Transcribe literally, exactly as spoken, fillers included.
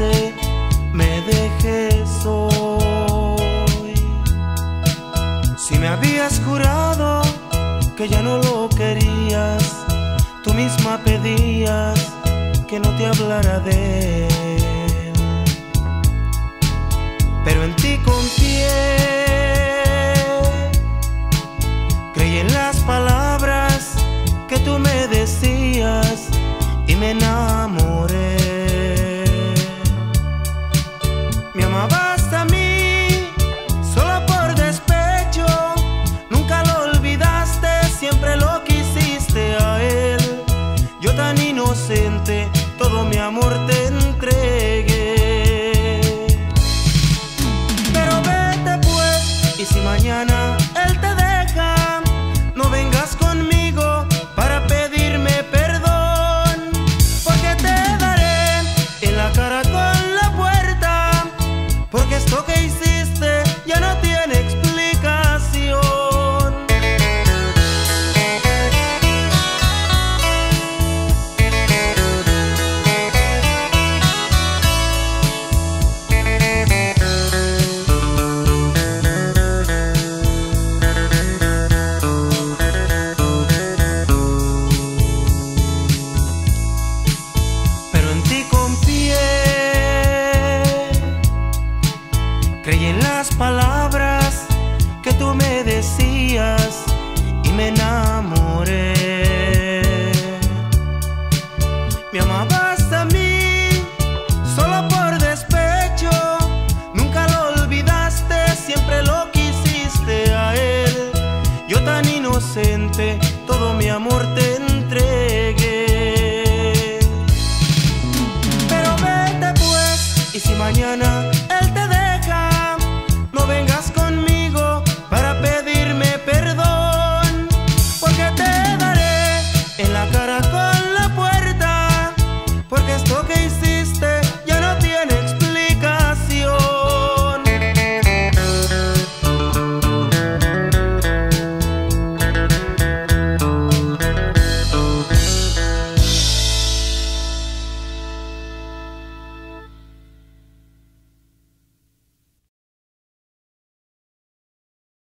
que me dejes hoy. Si me habías jurado que ya no lo querías, tú misma pedías que no te hablara de él, pero en ti confié, creí en las palabras que tú me decías y me enamoré. Me amabas a mí solo por despecho, nunca lo olvidaste, siempre lo quisiste a él. Yo tan inocente, todo mi amor te entregué. Pero vete pues, y si mañana él te deja, no vengas conmigo para pedirme perdón, porque te daré en la cara con la puerta, porque esto que hiciste ya no tiene explicación. Creí en las palabras que tú me decías y me enamoré. Me amabas a mí solo por despecho, nunca lo olvidaste, siempre lo quisiste a él. Yo tan inocente, todo mi amor te entregué. Pero vete pues, y si mañana